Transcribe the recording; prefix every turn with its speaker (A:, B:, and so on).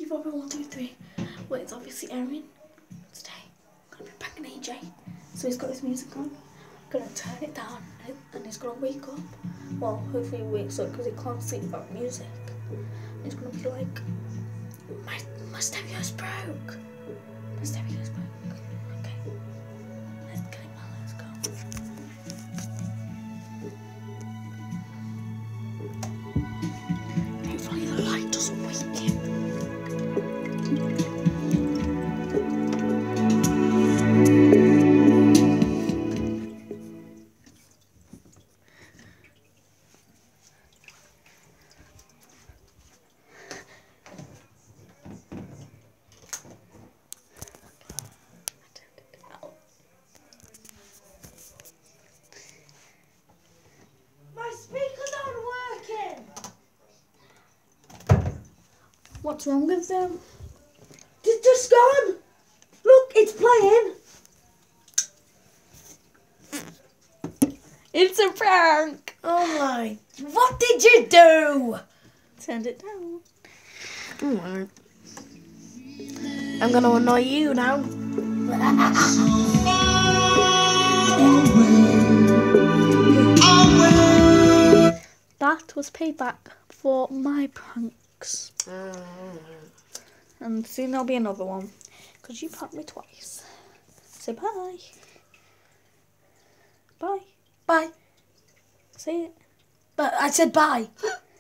A: You probably 1, 2, 3. Well, it's obviously Erin. Today, I'm going to be pranking AJ. So he's got his music on. I'm going to turn it down and he's going to wake up. Well, hopefully he wakes up because he can't sleep without music. And he's going to be like, my stereo's broke. My stereo's broke. Okay. Let's get him now. Let's go. Hopefully the light doesn't wake him. What's wrong with them?
B: It's just gone. Look, it's playing.
A: It's a prank.
B: Oh my! What did you do?
A: Turned it down.
B: Alright. I'm gonna annoy you now.
A: That was payback for my pranks. And soon there'll be another one. Because you pranked me twice. So bye. Bye.
B: Bye.
A: Say it.
B: But I said bye.